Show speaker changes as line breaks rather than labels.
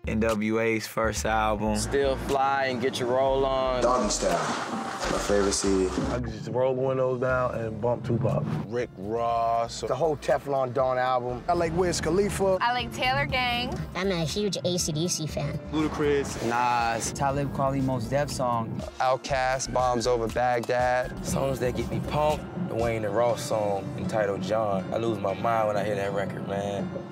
NWA's first album.
Still Fly and Get Your Roll On.
Doggy Style. My favorite CD.
I could just roll the windows down and bump Tupac.
Rick Ross.
The whole Teflon Don album. I like Wiz Khalifa.
I like Taylor Gang.
I'm a huge AC/DC fan.
Ludacris.
Nas.
Talib Kweli Mos Def song.
Outkast, Bombs Over Baghdad.
Songs that get me pumped. The Wayne and Ross song entitled John. I lose my mind when I hear that record, man.